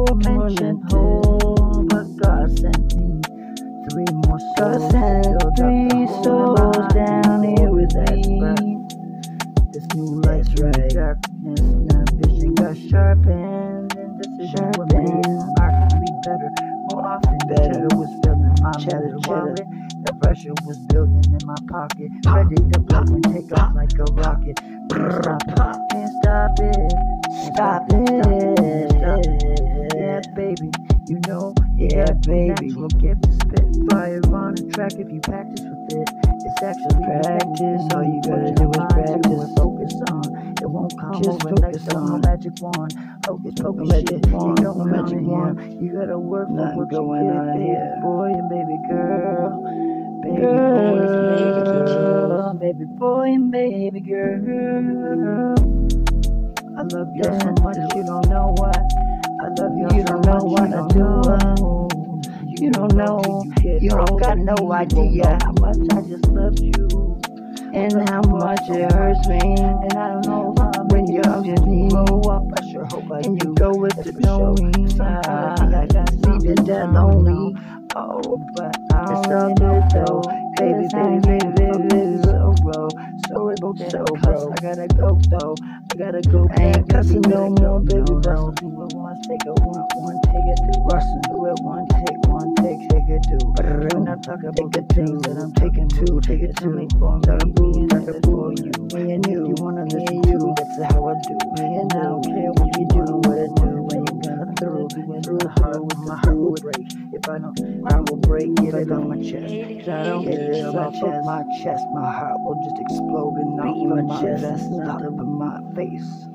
aforementioned hole, but God sent me 3 more souls. God sent 3 souls down here with me. This new light's right. Darkness, now vision got sharpened, and decisions were made markedly better. More often, better was filling my cheddar wallet. The pressure was building in my pocket, ready to blow and take off like a rocket. Can't stop it, stop it. Yeah, baby, you know, yeah, baby. Natural gift to spit fire on a track if you practice with it. It's actually practice. All you gotta do is practice. Focus on. It won't come overnight. No magic wand. Hocus pocus shit. You don't magic wand. You gotta work for what you get, baby boy and baby girl. Baby boy and baby girl. Baby boy and baby girl. I love you so much you don't know what. I love you. You don't know what I do. You don't know. You don't got no idea how much I just love you and how much it hurts me. And I don't know when you just grow up. I sure hope I and you go with the knowing. I got sleeping that lonely. Oh, but it's all good though. Baby, so bro. I gotta go though. I gotta go. I ain't cussing no more, baby. No. Do it once, take it one, take it two. Rushing, do it one, take it two. When I'm talking about the things that I'm taking two, take it two. Talking for you, me and you. You wanna listen to? That's how I do. Me and I don't care what you do, what I do. When you gonna through the heart with my heart will break. If I don't, I will break. Get it on my chest. Cause I don't get it on my chest. My heart will just explode and not in my chest, not in my face.